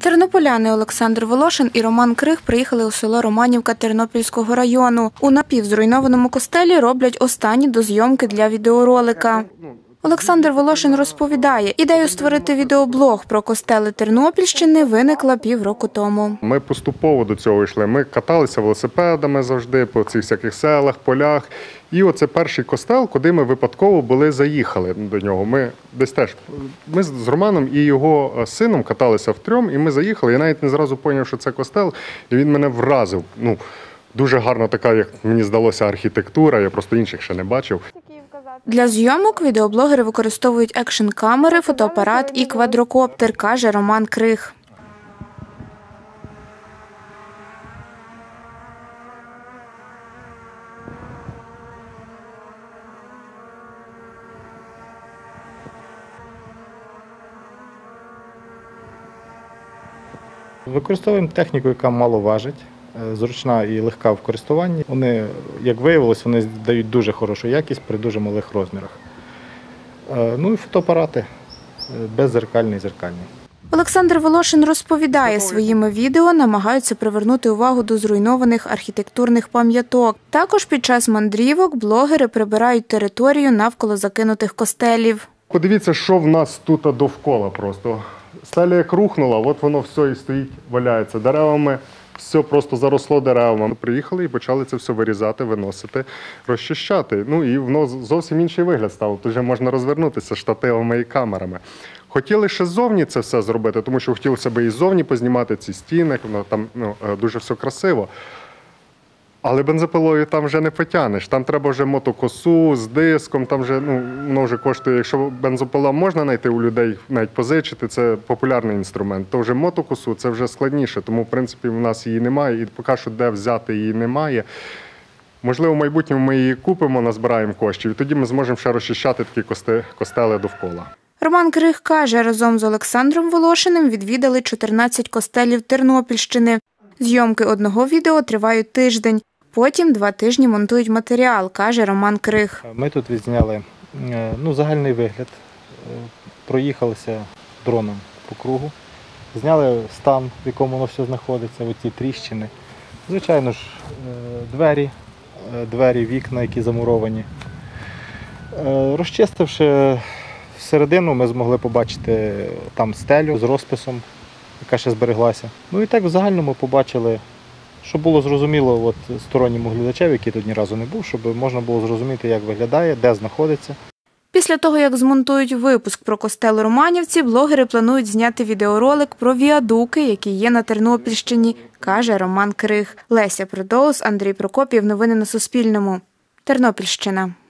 Тернополяни Олександр Волошин і Роман Крих приїхали у село Романівка Тернопільського району. У напівзруйнованому костелі роблять останні дозйомки для відеоролика. Олександр Волошин розповідає, ідею створити відеоблог про костели Тернопільщини виникла півроку тому. Ми поступово до цього йшли. Ми каталися велосипедами завжди по цих всяких селах, полях. І оце перший костел, куди ми випадково заїхали до нього. Ми з Романом і його сином каталися втрьом, і ми заїхали. Я навіть не зразу зрозумів, що це костел, і він мене вразив. Дуже гарна така, як мені здалося, архітектура, я просто інших ще не бачив. Для зйомок відеоблогери використовують екшн-камери, фотоапарат і квадрокоптер, каже Роман Крих. Використовуємо техніку, яка мало важить, зручна і легка в користуванні. Вони, як виявилось, вони дають дуже хорошу якість при дуже малих розмірах. Ну і фотоапарати беззеркальний, зеркальний. Олександр Волошин розповідає, своїми відео намагаються привернути увагу до зруйнованих архітектурних пам'яток. Також під час мандрівок блогери прибирають територію навколо закинутих костелів. Подивіться, що в нас тут довкола просто. Стеля як рухнула, от воно все і стоїть, валяється деревами, все просто заросло деревами. Приїхали і почали це все вирізати, виносити, розчищати. І воно зовсім інший вигляд стало. Тут вже можна розвернутися штативами і камерами. Хотіли ще ззовні це все зробити, тому що хотілося б і ззовні познімати ці стіни, там дуже все красиво. Але бензопилою там вже не потягнеш, там треба вже мотокосу з диском, там вже, воно вже коштує, якщо бензопила можна знайти у людей, навіть позичити, це популярний інструмент, то вже мотокосу це вже складніше, тому в принципі в нас її немає і поки що де взяти її немає. Можливо, в майбутньому ми її купимо, назбираємо коштів і тоді ми зможемо ще розчищати такі костели довкола. Роман Крих каже, разом з Олександром Волошиним відвідали 14 костелів Тернопільщини. Зйомки одного відео тривають тиждень. Потім 2 тижні монтують матеріал, каже Роман Крих. Ми тут відзняли загальний вигляд, проїхалися дроном по кругу, зняли стан, в якому воно все знаходиться, оці тріщини. Звичайно ж, двері, вікна, які замуровані. Розчистивши всередину, ми змогли побачити там стелю з розписом, яка ще збереглася. І так в загальному побачили, щоб було зрозуміло сторонньому глядачеві, який тут ні разу не був, щоб можна було зрозуміти, як виглядає, де знаходиться. Після того, як змонтують випуск про костел у Романівці, блогери планують зняти відеоролик про віадуки, які є на Тернопільщині, каже Роман Крих. Леся Придоус, Андрій Прокопів. Новини на Суспільному. Тернопільщина.